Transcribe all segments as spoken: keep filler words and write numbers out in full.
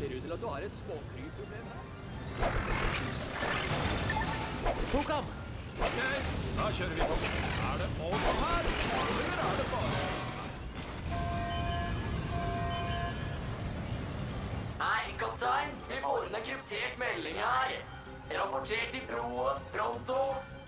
Ser ut til at du har et småflyproblem her. Tok ham! Ok, da kjører vi på. Er det over her? Eller er det bare... Hei, kaptein. Vi får en kryptert melding her. Rapportert i broen, Frontal.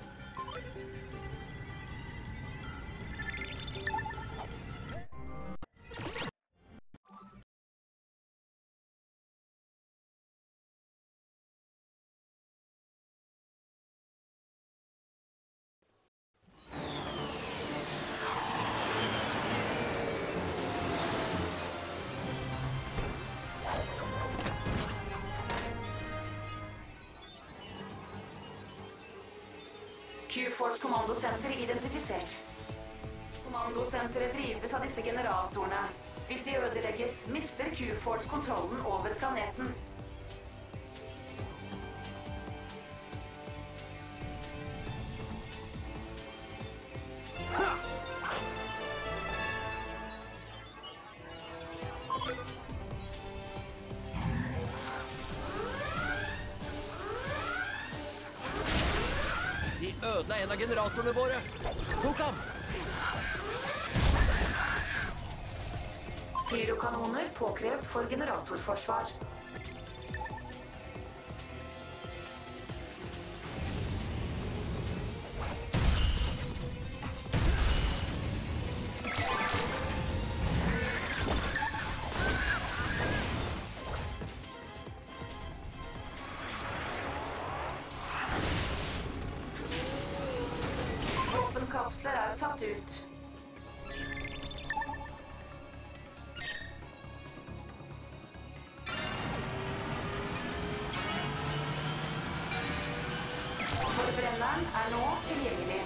Q-Force kommandosenter identifisert. Kommandosenteret drives av disse generatorene. Hvis de ødelegges, mister Q-Force kontrollen over planeten. De ødela en av generatorene våre. Tok ham! Pyrokanoner påkrevd for generatorforsvar. Våpenkapsler er satt ut. Forbrenneren er nå tilgjengelig.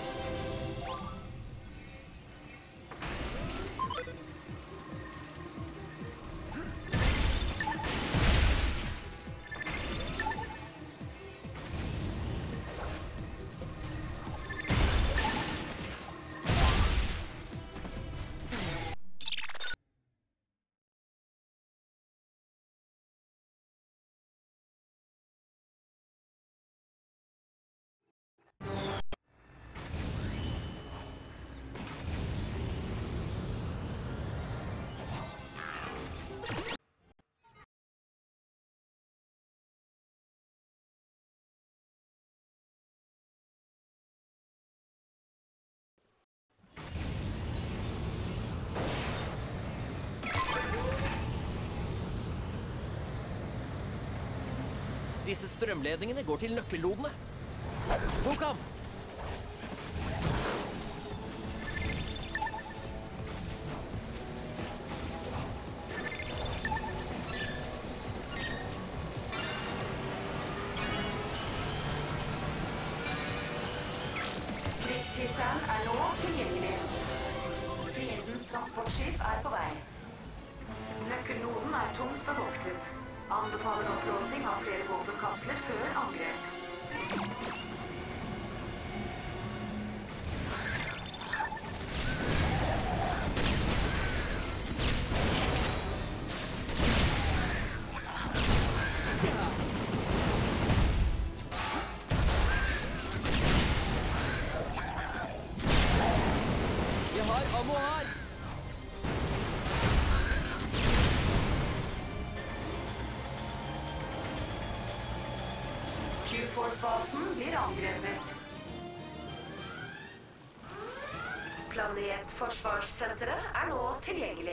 Disse strømledningene går til nøkkelnodene. Tok ham! Krigshisseren er nå tilgjengelig. Fiendens transportskip er på vei. Nøkkelnoden er tungt bevoktet. Anbefaler opplåsing av flere våpenkapsler før angrep. Jeg har ammo her! Q-Force-basen blir angrepet. Planetforsvarssenteret er nå tilgjengelig.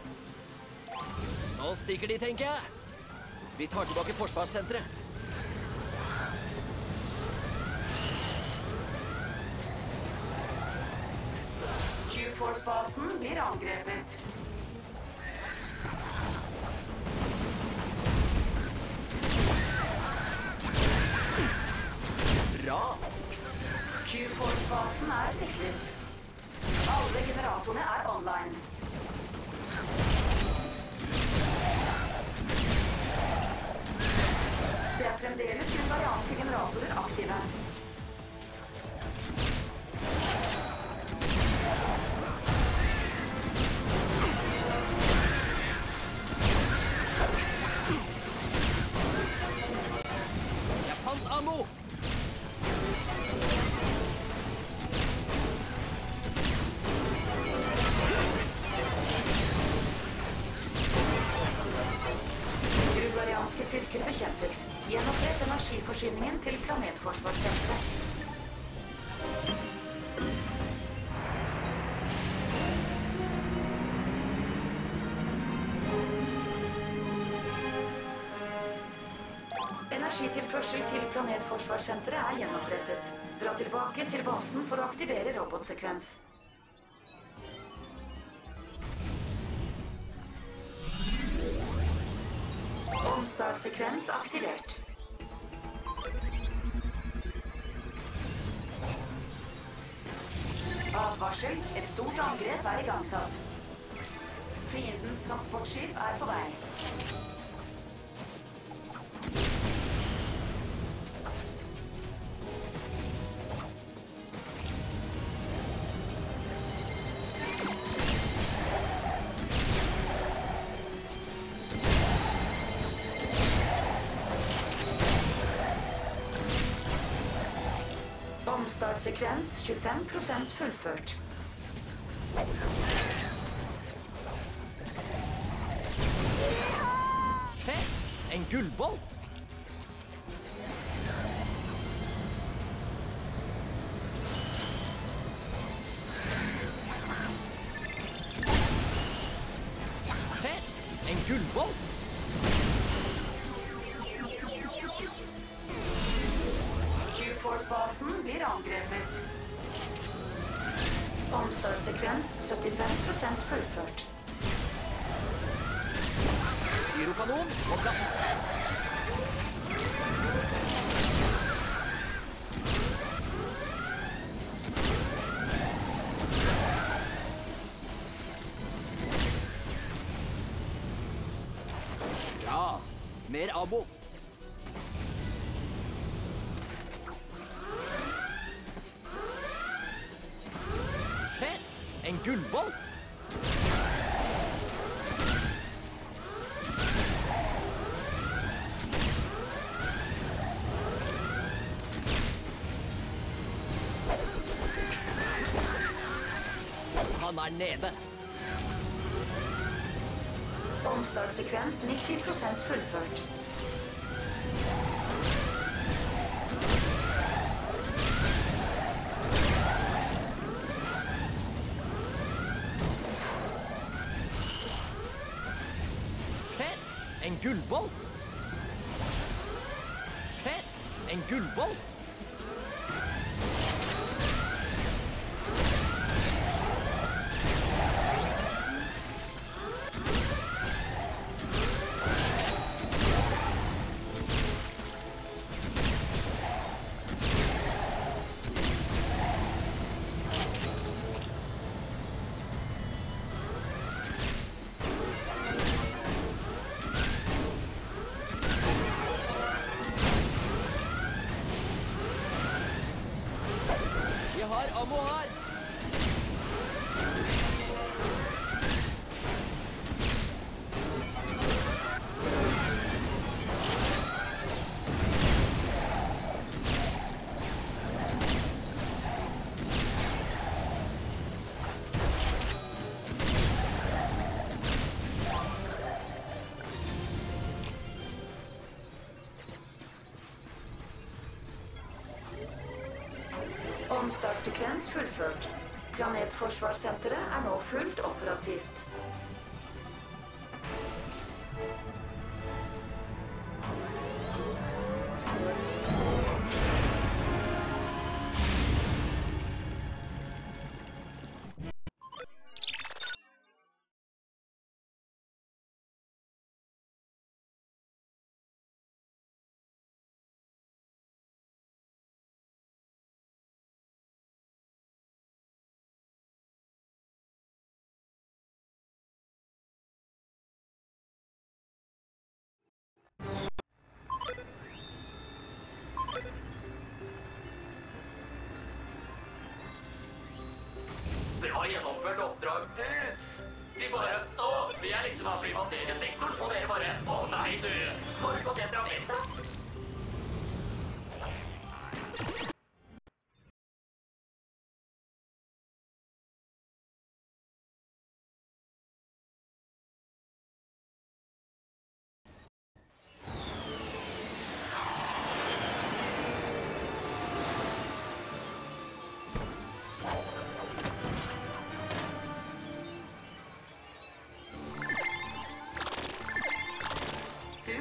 Nå stikker de, tenker jeg. Vi tar tilbake forsvarssenteret. Q-Force-basen blir angrepet. Bra! Q-Force-basen er sikret. Alle generatorene er online. Det er fremdeles bulgarianske generatorer aktive. styrker bekjempet. Gjenopprett energiforsyningen til planetforsvarssenteret. Energitilførsel til planetforsvarssenteret er gjenopprettet. Dra tilbake til basen for å aktivere robotsekvens. Omstartsekvens aktivert. Advarsel, et stort angrep er igangsatt. Fiendens transportskip er på vei. Omstartsekvens tjuefem prosent fullført. Fett! En gullbolt! Fett! En gullbolt! Q-Force-basen blir angrepet. Omstartsekvens syttifem prosent fullført. Gyrokanon på plass. Bra. Mer ammo. Fett! En gullbolt! Han er nede. Omstartsekvens nitti prosent fullført. Fett! En gullbolt! Fett! En gullbolt! Vi har ammo her. Omstartsekvens fullført. Planetforsvarssenteret er nå fullt operativt. Dere har gjennomført oppdrag dudes. De bare, å, vi er liksom av privateringssektoren, og dere bare, å nei du, har du fått temperamentet?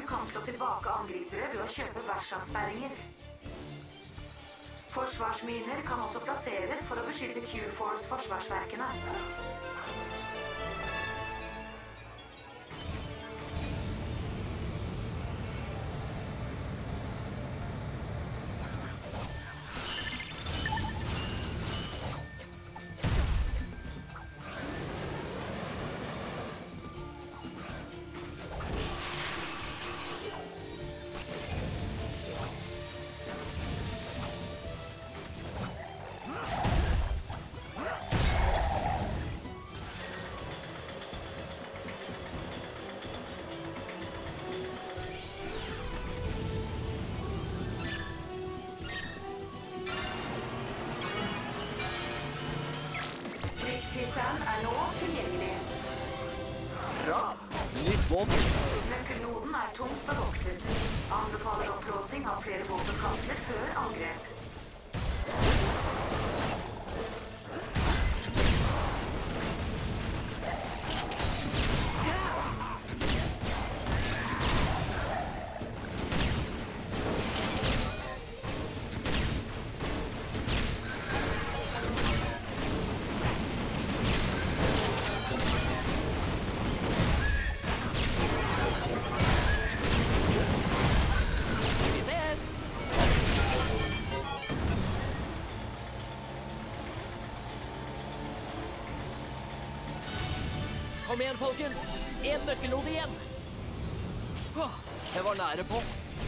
kan slå tilbake angripere ved å kjøpe versasperringer. Forsvarsminer kan også plasseres for å beskytte Q-Force-forsvarsverkene. Krigshisseren er nå tilgjengelig. Bra! Nytt våpen. Nøkkelnoden er tungt bevoktet. Anbefaler oppblåsing av flere våpenkapsler før angrep. Vi ses! Kom igjen, folkens! En nøkkelnode igjen! Åh, jeg var nære på.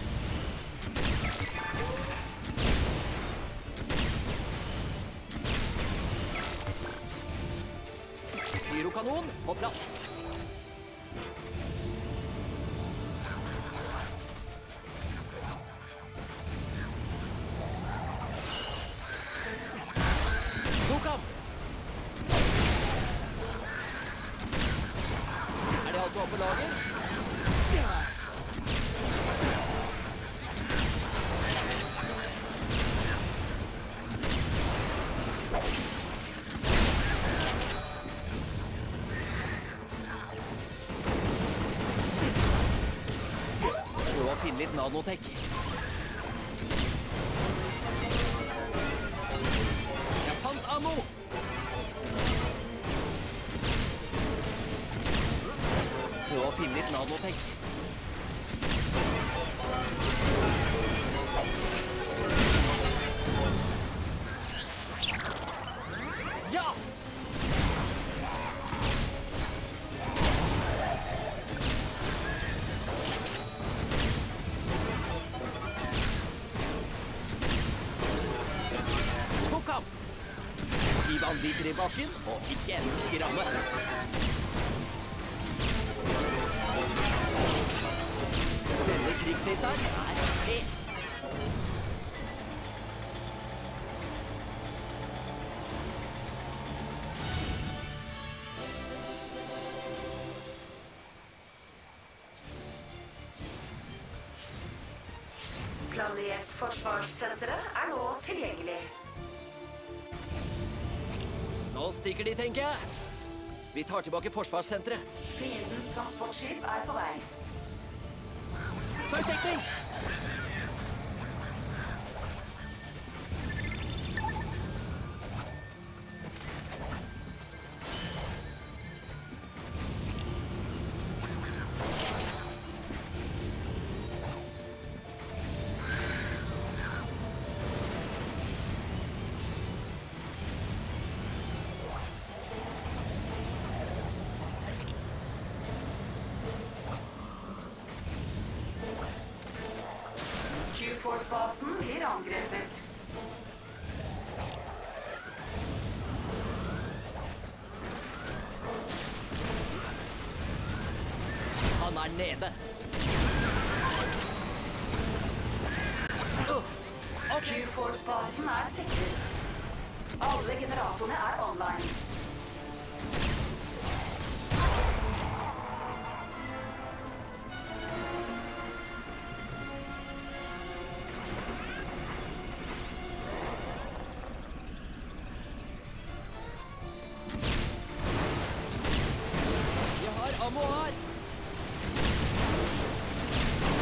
Pyrokanon på plass. Tok ham! Er det alt du har på lager? Prøv å finne litt nanotek. Jeg fant ammo! Prøv å finne litt nanotek. Ja! Tok ham! De banditer i bakken, og ikke en skramme. Denne krigshisseren er fet. Planetforsvarssenteret er nå tilgjengelig. Nå stikker de, tenker jeg. Vi tar tilbake forsvarssenteret. Fiendens transportskip er på vei. Søkdekning! Q-Force-basen blir angrepet. Han er nede. Uh, ok. Q-Force-basen er sikret. Alle generatorene er online. Jeg har ammo her.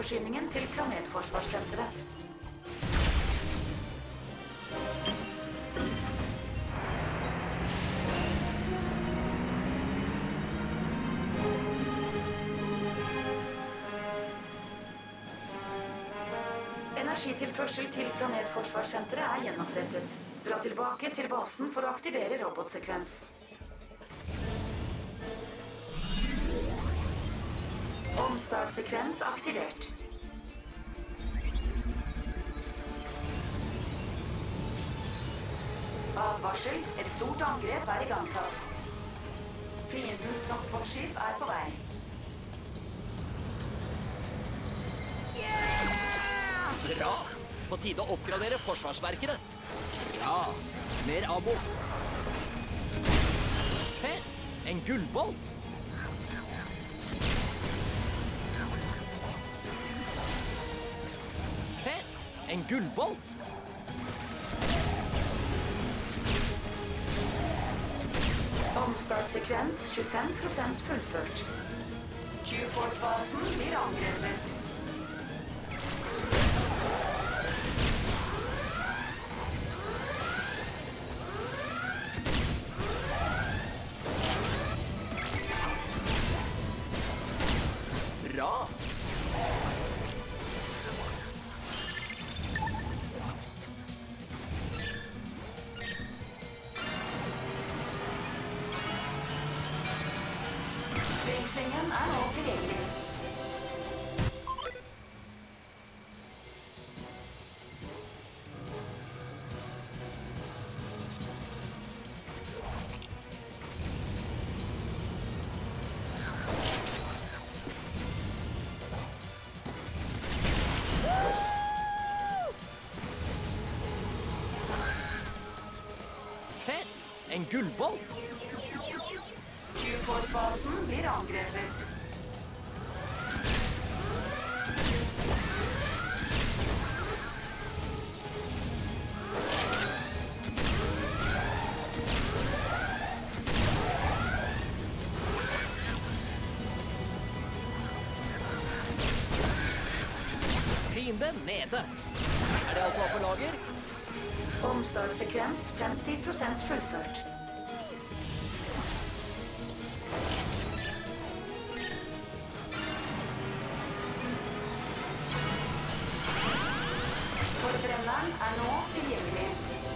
energiforsyningen til planetforsvarssenteret. Energitilførsel til planetforsvarssenteret er gjenopprettet. Dra tilbake til basen for å aktivere robotsekvens. Omstartsekvens aktivert. Advarsel, et stort angrep er igangsatt. Fiendens transportskip er på vei. Bra! På tide å oppgradere forsvarsverkene. Ja, mer ammo. Fett! En gullbolt! Fett! En gullbolt! Omstartsekvens tjuefem prosent fullført. Q-Fort-basen blir angrepet. Bra! Springsvingen er nå tilgjengelig. Fett! En gullbolt! Q-Fort-basen blir angrepet. Fienden nede. Er det alt du har på lager? Omstartsekvens femti prosent fullført. Forbrenneren er nå tilgjengelig.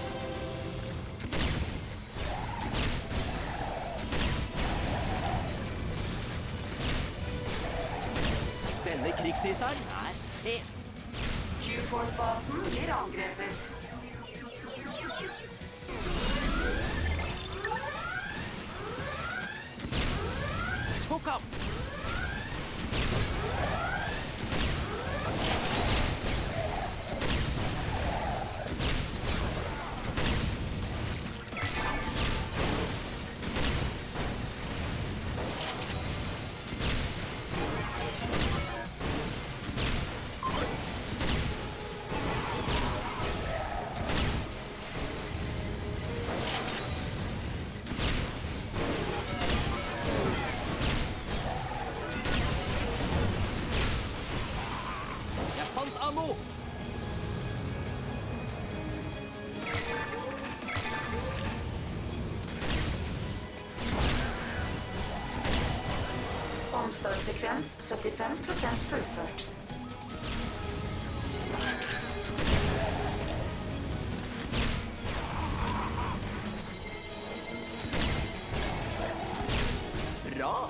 Denne krigshisseren er fet. Q-Fort-basen blir angrepet. Tok ham! Ammo! Omstartsekvens syttifem prosent fullført. Bra!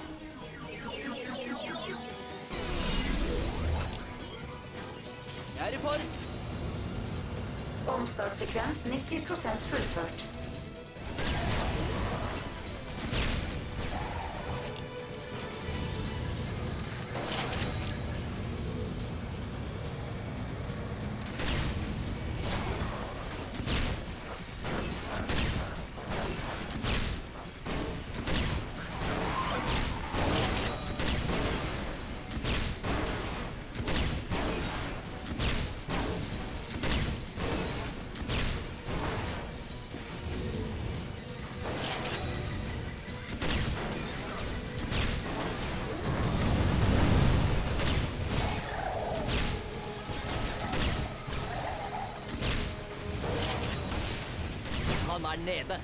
Jeg er i form. Omstartsekvens nitti prosent fullført. Han er nede.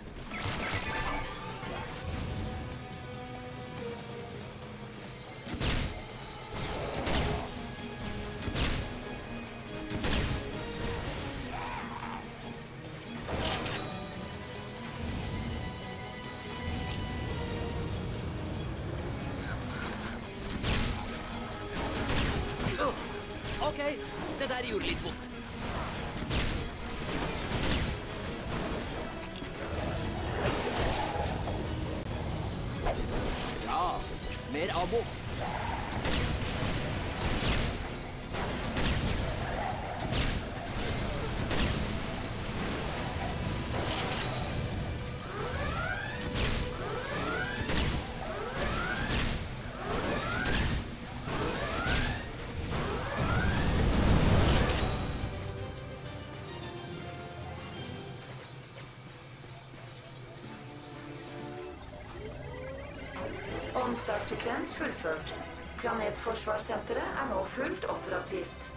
Ok, det der gjorde litt vondt. Ja, mer ammo. Omstartsekvens fullført. Planetforsvarssenteret er nå fullt operativt.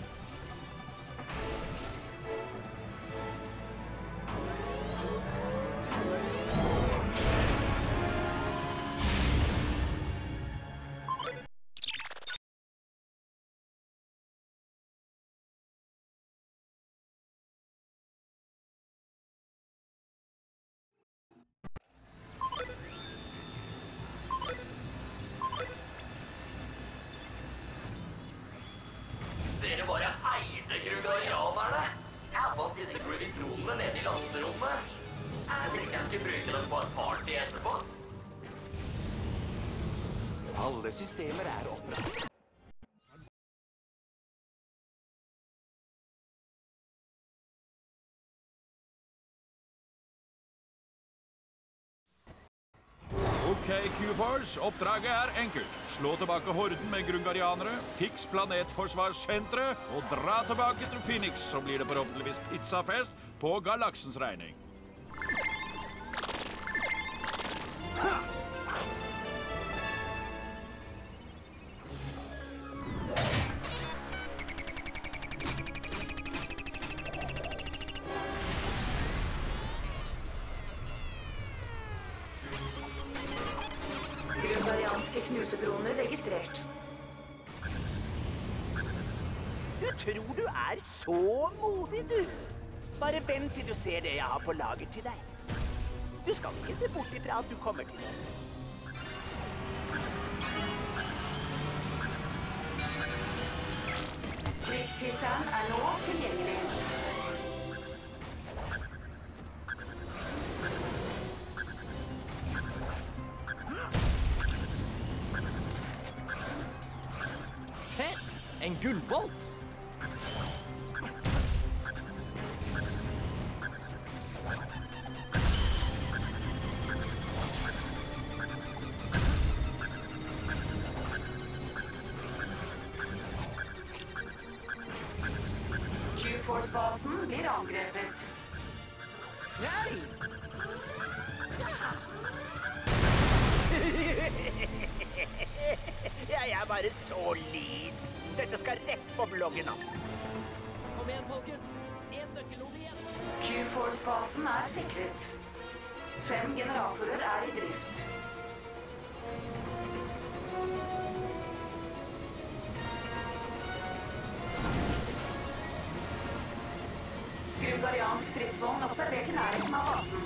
Dere bare eide grugarianerne. Jeg fant disse gruvitronene nede i lasterommet. Jeg tenkte jeg skulle bruke dem på et party etterpå. Alle systemer er operative. Ok, Q-Force, oppdraget er enkelt. Slå tilbake horden med grungarianere, fiks planetforsvarssenteret og dra tilbake til Phoenix, så blir det forhåpentligvis pizzafest på galaksens regning. Grugarianske knusedroner registrert. Du tror du er så modig, du. Bare vent til du ser det jeg har på lager til deg. Du skal ikke se bort ifra at du kommer til det. Krigshisseren er nå tilgjengelig. Fett! En gullbolt! Q-Force-basen blir angrepet. Nei! Jeg er bare så lit. Dette skal rett på bloggen, altså. Kom igjen, folkens. En nøkkelord igjen. Q-Force-basen er sikret. Fem generatorer er i drift. Grugariansk stridsvogn observert i nærheten av basen.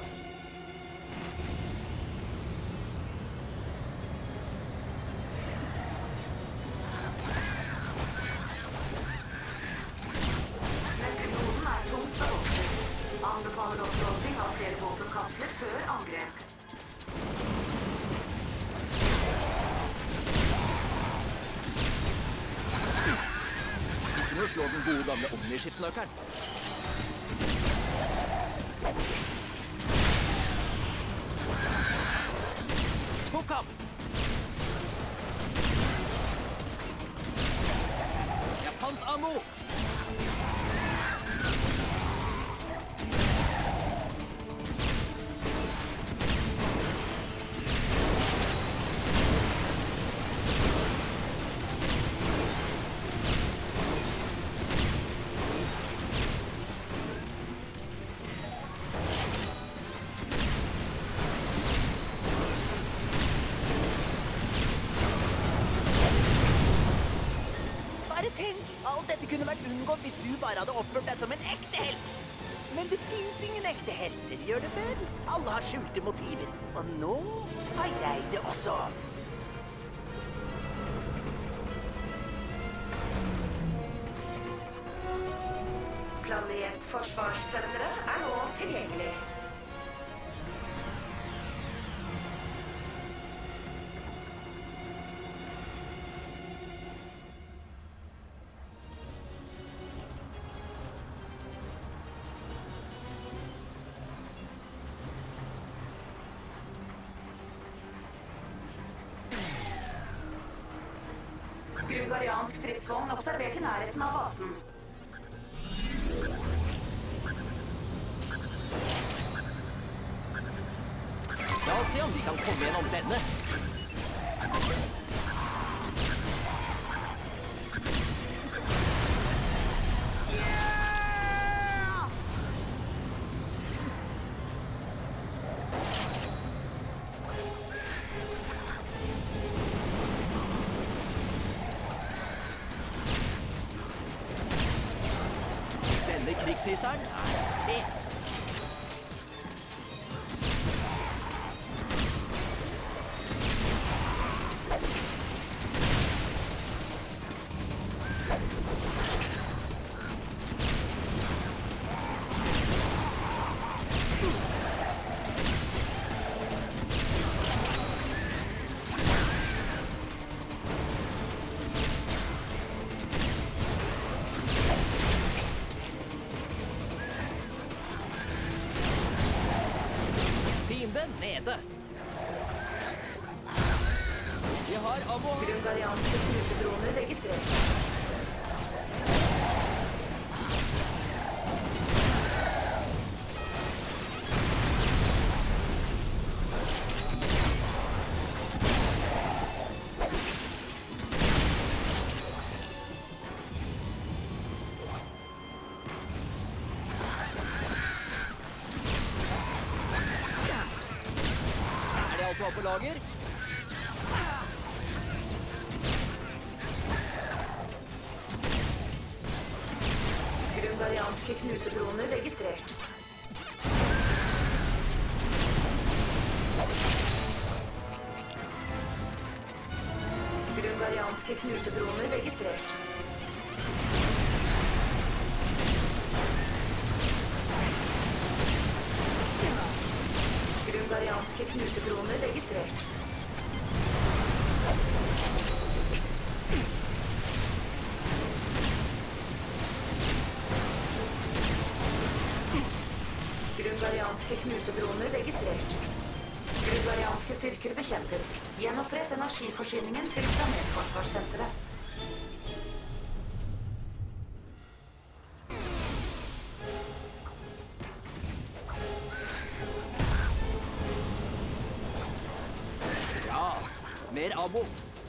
Nøkkelnoden er tungt bevoktet. Anbefaler oppblåsing av flere våpenkapsler før angrep. Ikke noe å slå den gode gamle omniskiftnøkkelen. Tok ham! Jeg fant ammo! Bare tenk, alt dette kunne vært unngått hvis du bare hadde oppført deg som en ekte helt. Men det finnes ingen ekte helter, gjør det vel? Alle har skjulte motiver. Og nå har jeg det også. Planetforsvarssenteret er nå tilgjengelig. Bulgariansk stridsvogn observert i nærheten av basen. La oss se om de kan komme gjennom denne. Denne krigshisseren er fet. Fienden nede. Vi har ammo. Bulgarianske knuserdroner registrert. På lager. Bulgarianske knuserdroner registrert. Bulgarianske knuserdroner registrert. Bulgarianske knuserdroner registrert. Bulgarianske knuserdroner registrert. Bulgarianske styrker bekjempet. Gjenopprett energiforsyningen til planetforsvarssenteret. Mer ammo.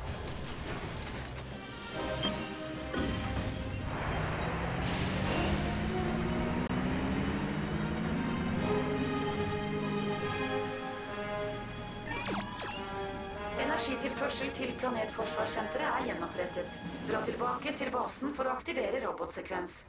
Energitilførsel til planetforsvarssenteret er gjenopprettet. Dra tilbake til basen for å aktivere robotsekvens.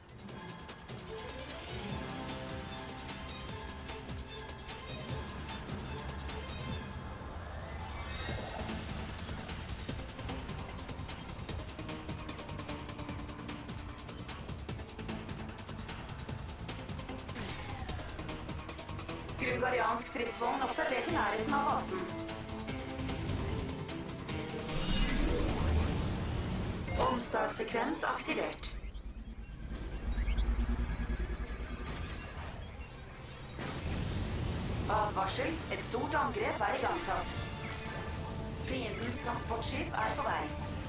Bulgariansk stridsvogn observert i nærheten av basen. Omstartsekvens aktivert. Advarsel, et stort angrep er igangsatt. Fiendens transportskip er på vei.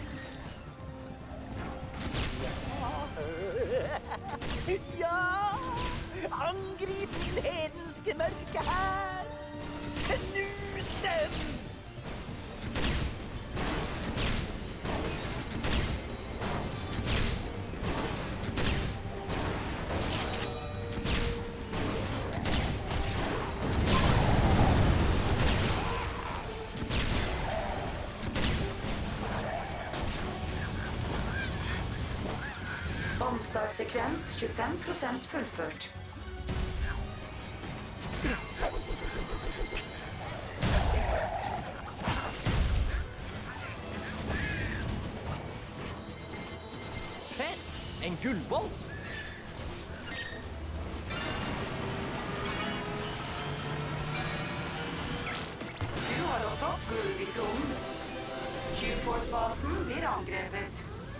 Ja! Angrip min hedenske mørke hær! Knus dem! Omstartsekvens tjuefem prosent fullført. Fett! En gullbolt! Du har låst opp gulv i tronen. Q-Force-basen blir angrepet.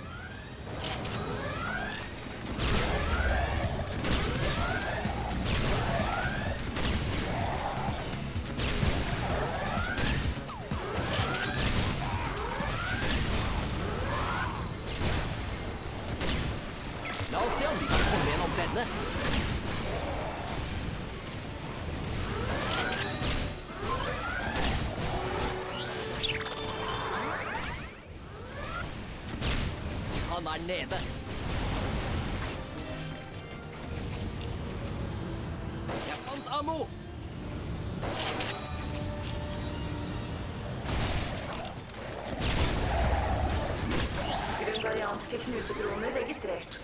La oss se om vi kan komme gjennom denne. Han er nede. Jeg fant ammo! Grundarianske knusedroner registrert.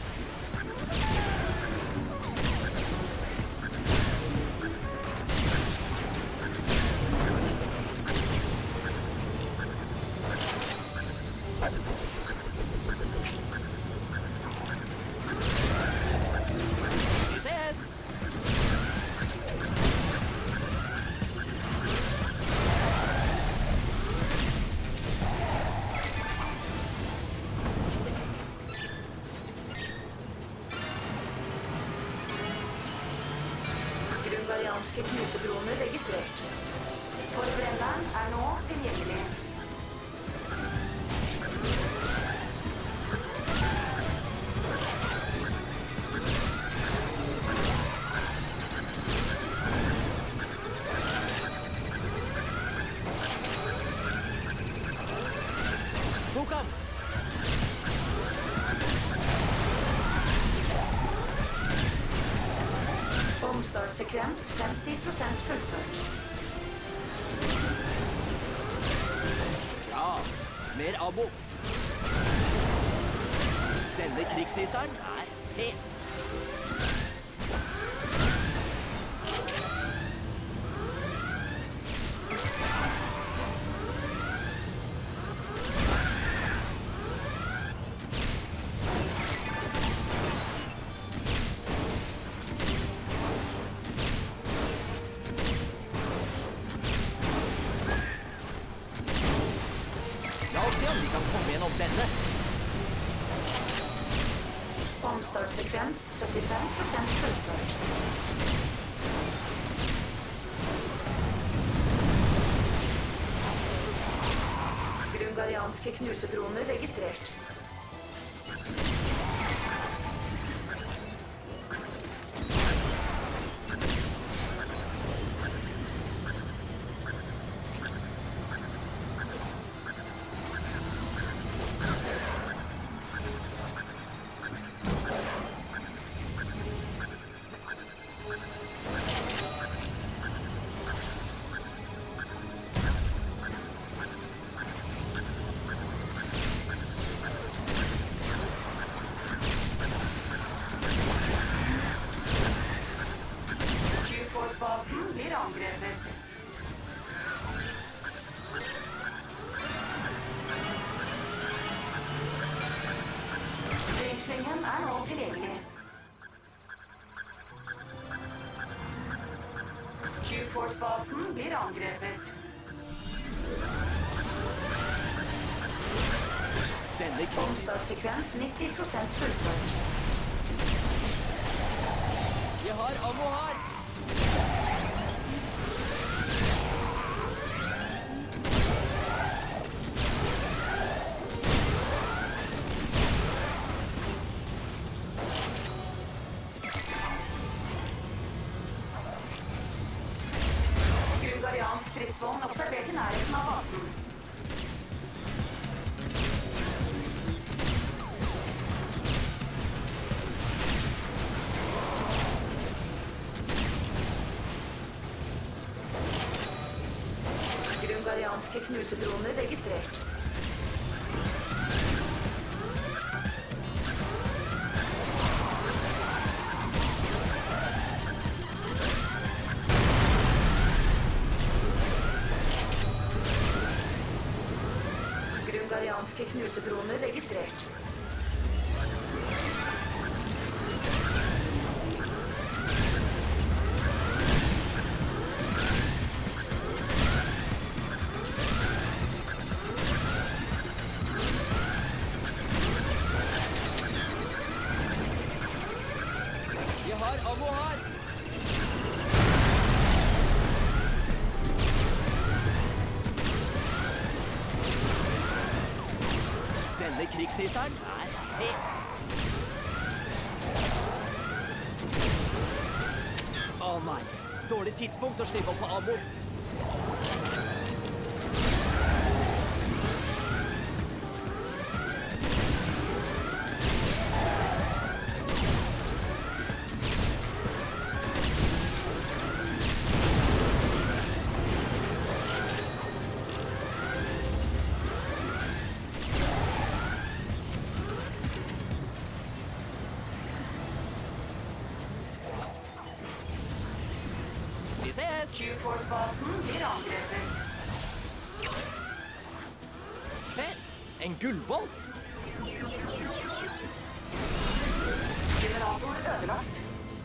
Vi ses! Grundarianske knusedroner registrert. Forbrenneren er nå tilgjengelig. Tok ham! Omstartsekvens femti prosent fullført. Ja, mer ammo. Denne krigshisseren er fet. La oss se om vi kan komme gjennom denne. Omstartsekvens syttifem prosent fullført. Grundarianske knusedroner registrert. Q-Force-basen blir angrepet. Drengslingen er nå tilgjengelig. Q-Force-basen blir angrepet. Denne krigs... Omstartsekvens nitti prosent fullført. Vi har ammo her. Grundariansk stridsvogn observert i nærheten av basen. Grundarianske knusedroner registrert. Basedroner registrert. Vi har ammo her. Denne krigshisseren er het. Å nei, dårlig tidspunkt å slippe opp på ammo. Vi ses! Q-Force-basen blir angrepet. Fett! En gullbolt! Generator ødelagt.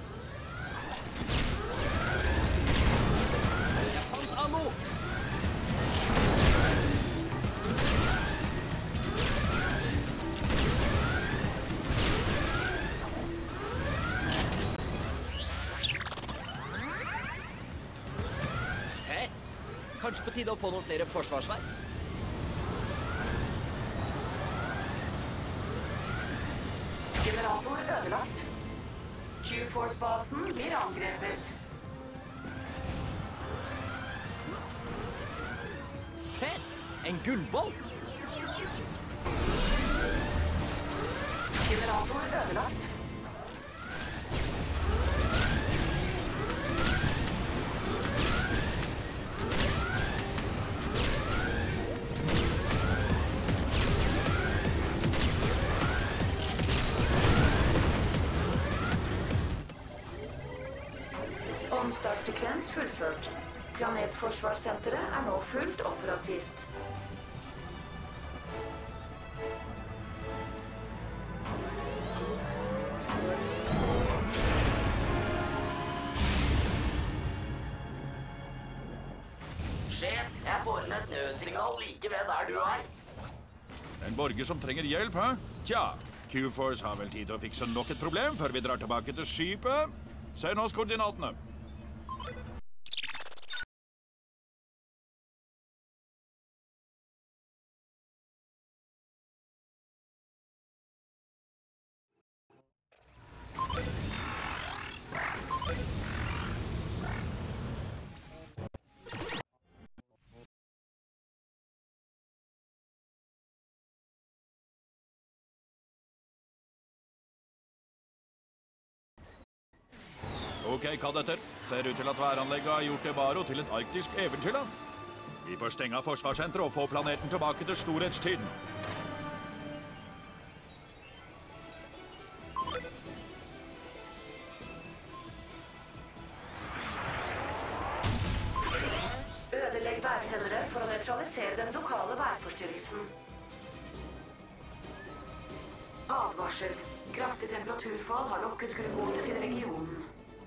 Jeg fant ammo! Fett! Kanskje på tide å få noen flere forsvarsverk? Generator ødelagt. Q-Force-basen blir angrepet. Fett! En gullbolt! Generator ødelagt. Omstartsekvens fullført. Planetforsvarssenteret er nå fullt operativt. Sjef, jeg får inn et nødsignal like ved der du er. En borger som trenger hjelp, hæ? Tja, Q-Force har vel tid til å fikse nok et problem før vi drar tilbake til skipet. Send oss koordinatene. Ok, kadetter. Ser ut til at væranlegget har gjort Ebaro til et arktisk eventyrland. Vi får stenge av forsvarssenteret og få planeten tilbake til storhetstiden. Ødelegg værsendere for å nøytralisere den lokale værforstyrrelsen. Advarsel. Kraftig temperaturfall har lokket glukote til regionen.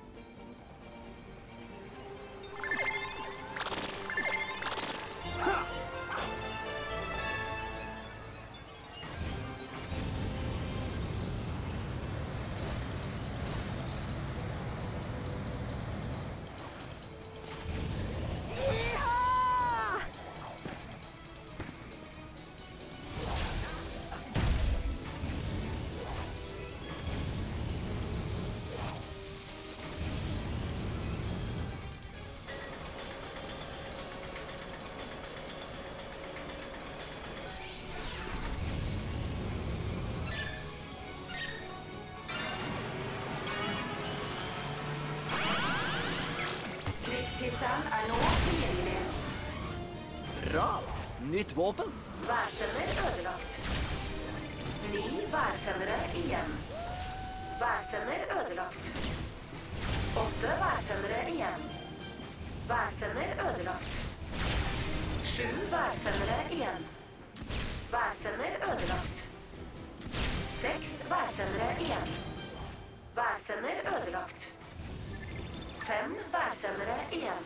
Krigshisseren er nå tilgjengelig. Bra! Nytt våpen! Værsender ødelagt. Ni værsendere igjen. Værsender ødelagt. Åtte værsendere igjen. Værsender ødelagt. Sju værsendere igjen. Værsender ødelagt. Seks værsendere igjen. Værsender ødelagt. Fem værsendere igjen.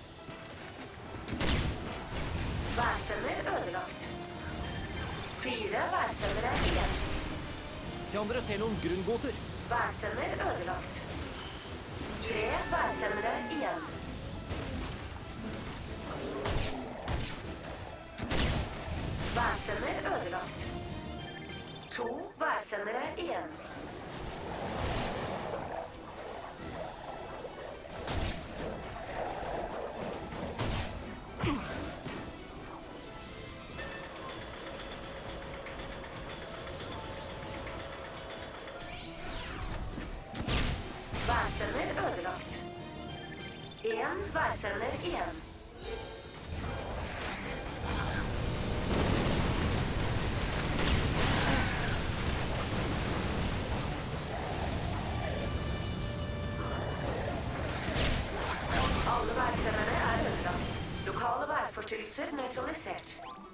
Værsender ødelagt. Fire værsendere igjen. Se om dere ser noen grunngoter. Værsender ødelagt. Tre værsendere igjen. Værsender ødelagt. To værsendere igjen. Værsender ødelagt. En værsender igjen. Alle værsenderne er ødelagt. Lokale værforstyrrelser nøytralisert.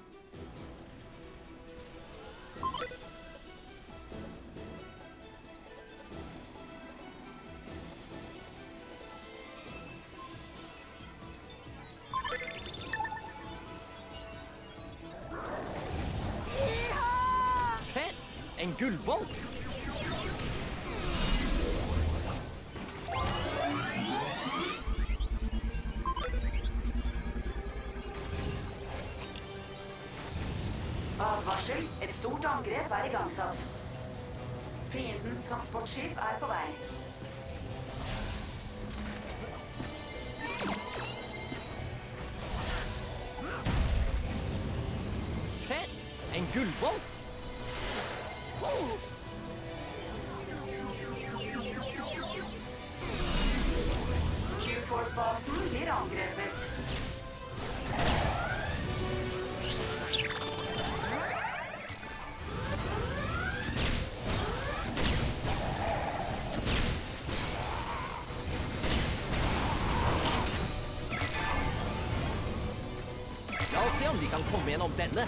En gullbolt! Advarsel, et stort angrep er igangsatt. Fiendens transportskip er på vei. Fett! En gullbolt! Q-Force-basen blir angrepet. La oss se om de kan komme gjennom denne.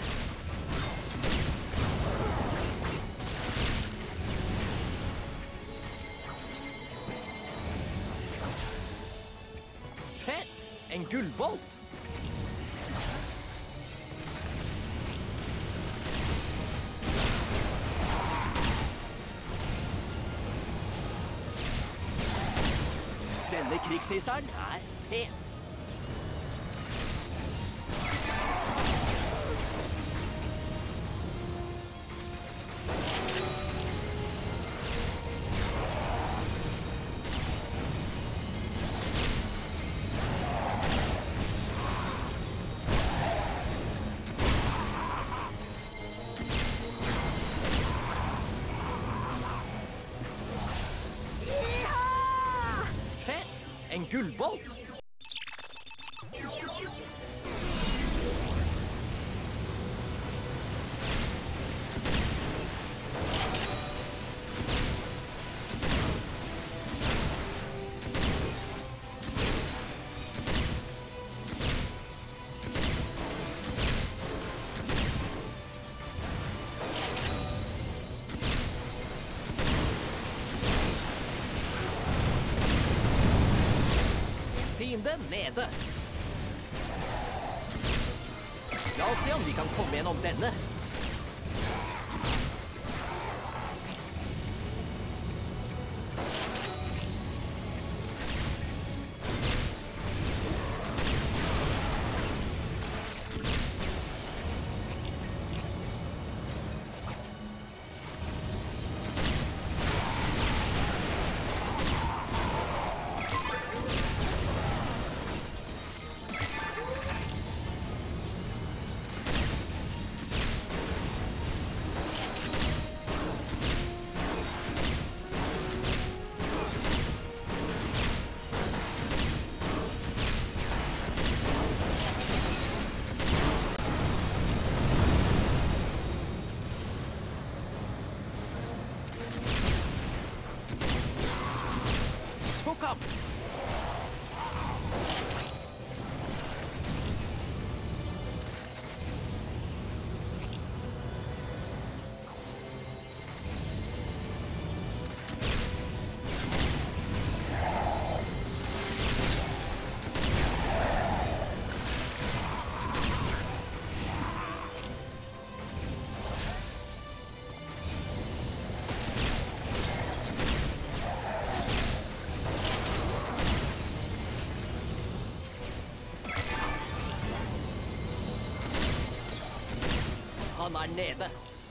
En gullbolt! Denne krigshisseren er fet. En gullbolt! Fienden nede. La oss se om de kan komme gjennom denne. Kom! Han er nede.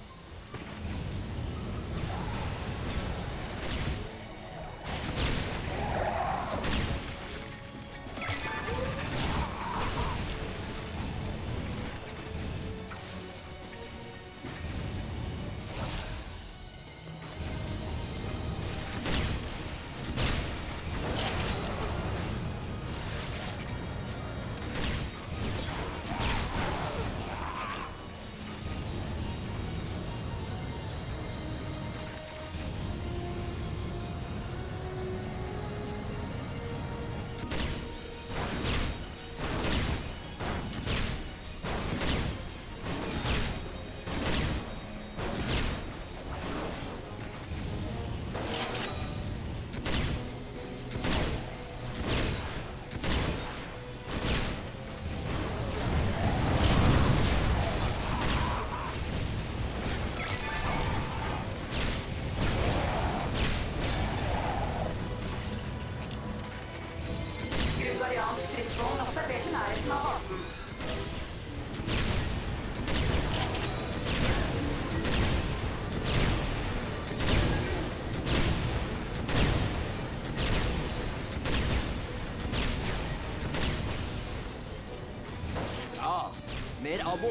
Mer ammo.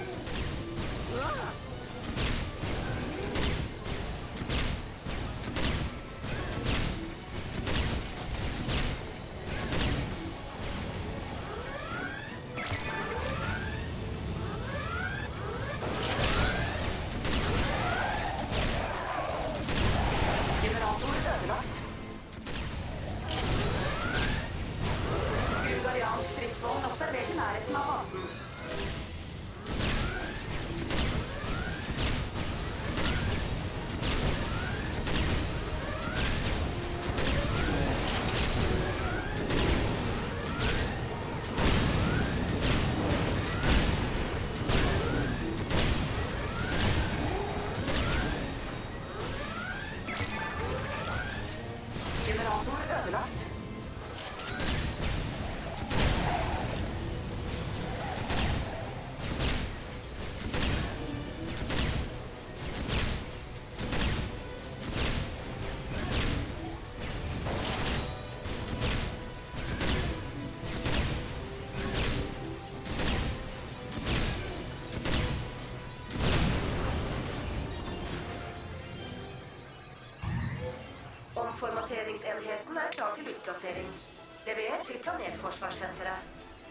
Formateringsenheten er klar til utplassering. Lever til planetforsvarssenteret.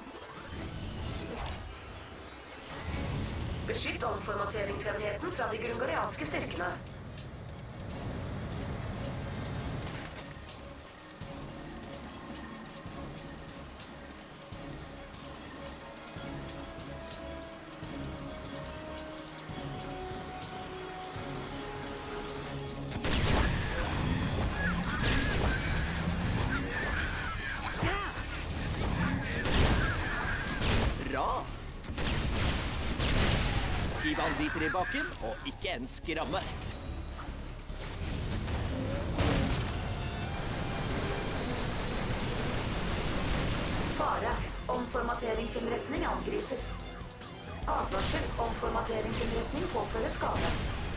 Beskytt omformateringsenheten fra de grungorianske styrkene. Banditer i bakken, og ikke en skramme. Fare. Omformateringsinnretning angripes. Advarsel. Omformateringsinnretning påfører skade.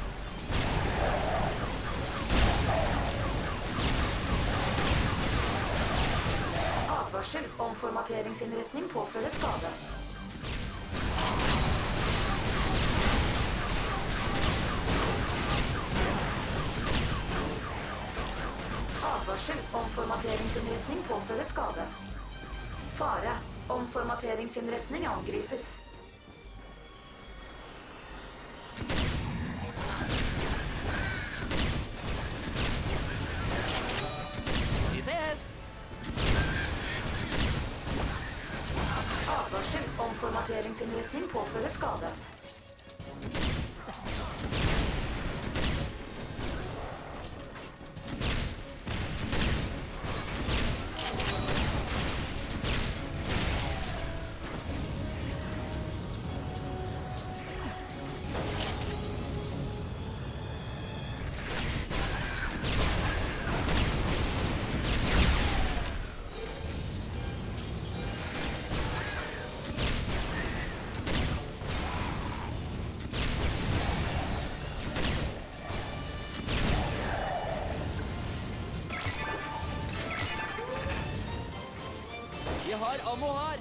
Advarsel. Omformateringsinnretning påfører skade. Advarsel. Omformateringsinnretning påfører skade. Fare. Omformateringsinnretning angripes. Vi ses! Advarsel. Omformateringsinnretning påfører skade. Vi har ammo her.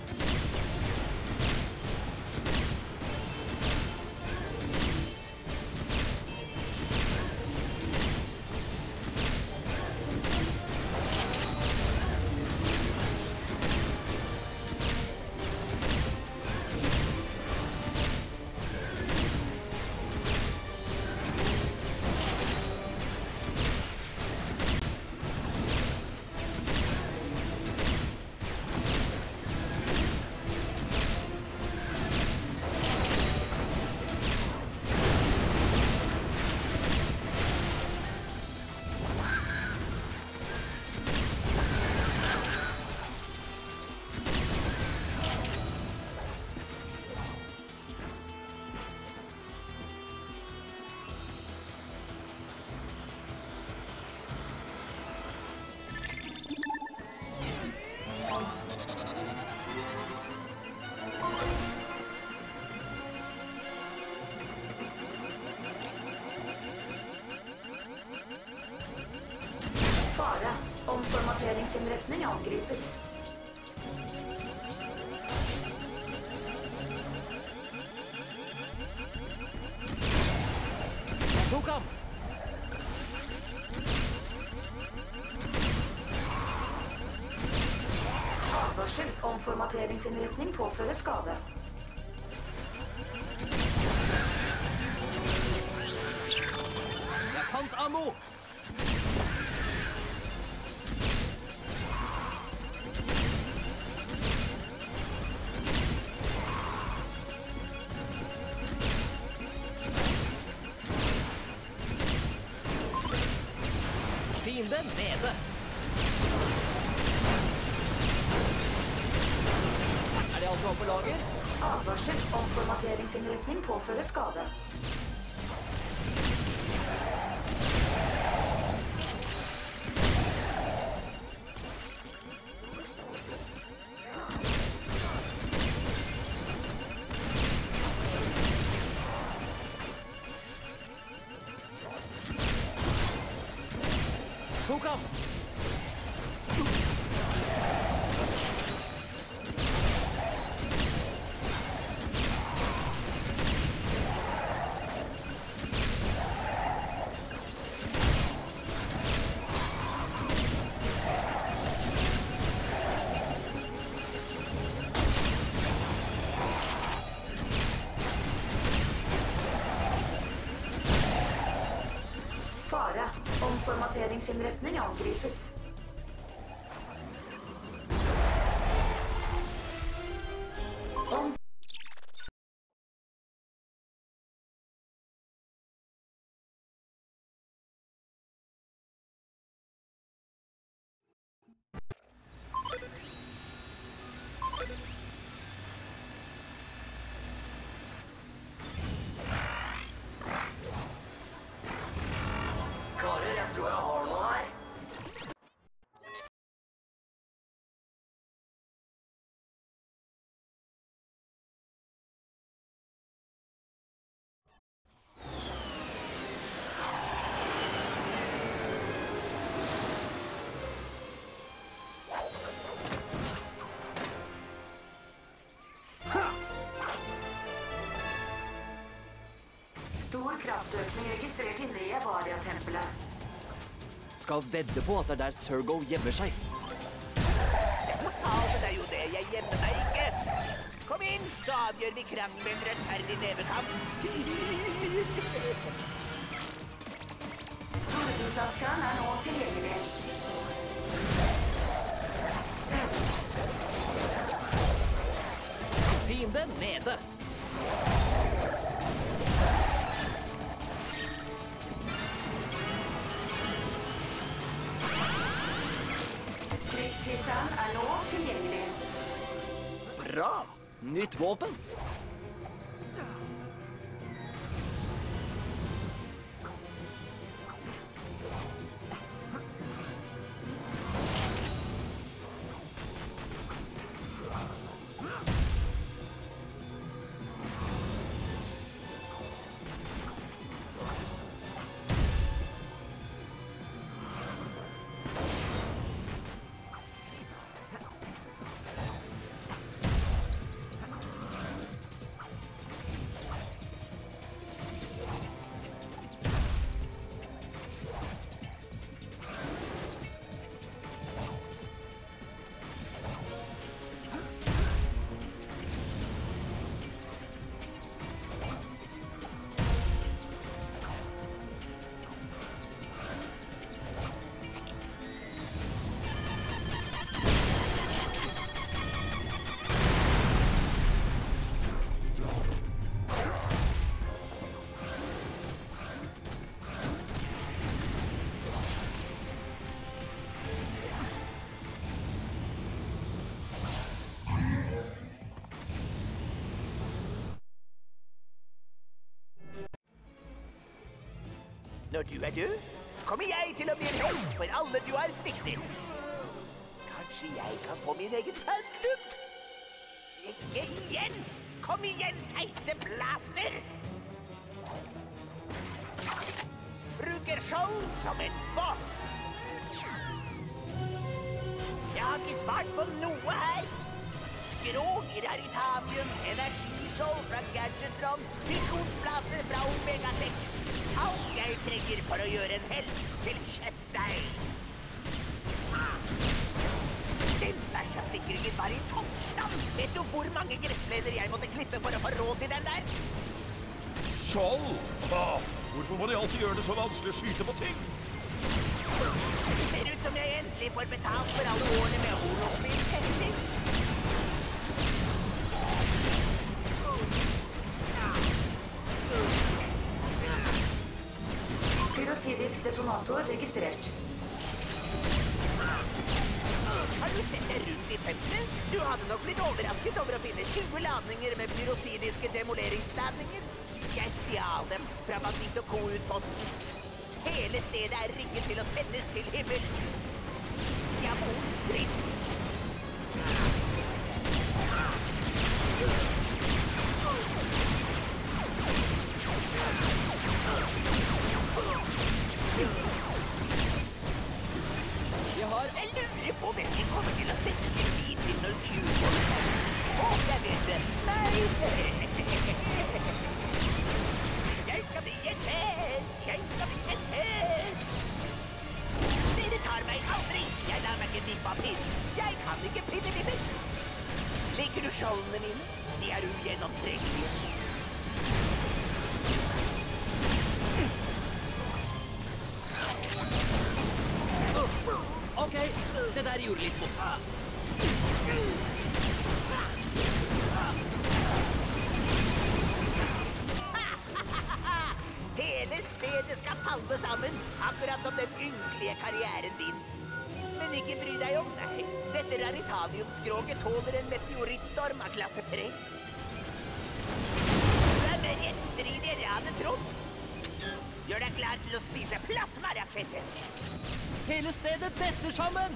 Fare. Omformateringsinnretning angripes. Tok ham. Advarsel. Omformateringsinnretning påfører skade. Jeg fant ammo. Fienden nede. Er det alt du har på lager? Advarsel. Omformateringsinnretning påfører skade. Tok ham. Fare. Omformateringsinnretning angripes. Om Karer, jeg tror jeg har noe her. Stor kraftøkning registrert inne i Avaria-tempelet. Skal vedde på at det er der Sergo gjemmer seg. Ja, men det er jo det. Jeg gjemmer meg ikke. Kom inn, så avgjør vi krangelen med en rettferdig nevekamp. Tordenflaskeren er nå tilgjengelig. Fienden nede. Krigshisseren er nå tilgjengelig. Bra. Nytt våpen. Når du er død, kommer jeg til å bli en helt for alle du har sviktet. Kanskje jeg kan få min egen fanklubb? Ikke igjen! Kom igjen, teite blaster! Bruker skjold som en boss. Jeg har ikke spart på noe her. Skrog i raritanium, energiskjold fra Gadgetron, fisjonsblaser fra Omegatech. Alt jeg trenger for å gjøre en helt til kjøttdeig. Den bæsjasikringen var i toppstand. Vet du hvor mange gressleder jeg måtte klippe for å få råd til den der? Skjold? Åh, hvorfor må de alltid gjøre det så vanskelig å skyte på ting? Det ser ut som jeg endelig får betalt for alle årene med holospilltesting. Pyrosidisk detonator registrert. Har du sett deg rundt i tempelet? Du hadde nok blitt overrasket over å finne tjue ladninger med pyrosidiske demoleringsladninger. Jeg stjal dem fra Magnet og Co-utposten. Hele stedet er rigget til å sendes til himmels. Jeg må trist. Vi har... Jeg lurer på hvem de kommer til å sette sin bil til når Q-folk kommer. Å, jeg vet det. Nei! Jeg skal bli et helt! Jeg skal bli et helt! Dere tar meg aldri! Jeg lar meg ikke vippe av pinnen. Jeg kan ikke pinnevipper. Liker du skjoldene mine? De er ugjennomtrengelige. Ok, det der gjorde litt vondt. Hele stedet skal falle sammen, akkurat som den ynkelige karrieren din. Men ikke bry deg om deg. Dette raritaniumskroget tåler en meteorittstorm av klasse tre. Du er mer gjenstridig enn jeg hadde trodd. Gjør deg klar til å spise plasmaraketter. Hele stedet detter sammen!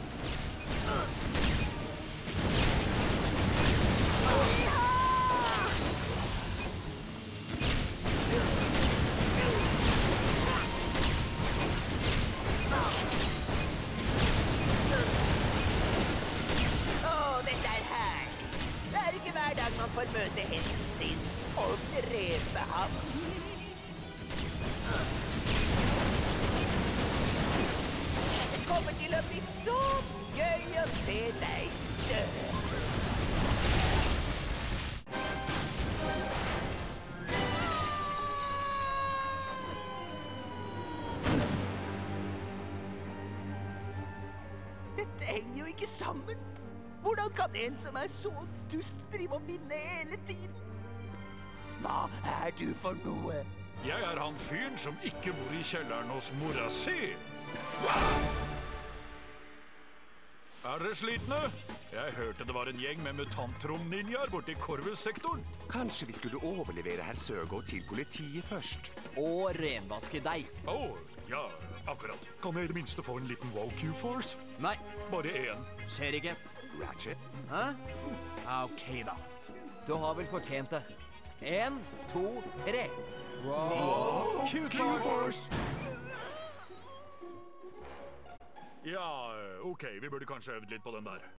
Åh, dette er herlig. Det er ikke hver dag man får møte helten sin og drepe ham. Det kommer til å bli så gøy å se deg dø. Dette henger jo ikke sammen. Hvordan kan en som er så dust drive og vinne hele tiden? Hva er du for noe? Jeg er han fyren som ikke bor i kjelleren hos mora si. Er dere slitne? Jeg hørte det var en gjeng med mutanttrom-ninjaer borte i Korvus-sektoren. Kanskje vi skulle overlevere herr Søgaard til politiet først? Og renvaske deg. Åh, ja, akkurat. Kan jeg i det minste få en liten wow Q-force? Nei, Bare én. skjer ikke. Ratchet? Hæ? Ok da. Du har vel fortjent det. En, to, tre. Wow! Q-force! Ja, ok, vi burde kanskje øvd litt på den der.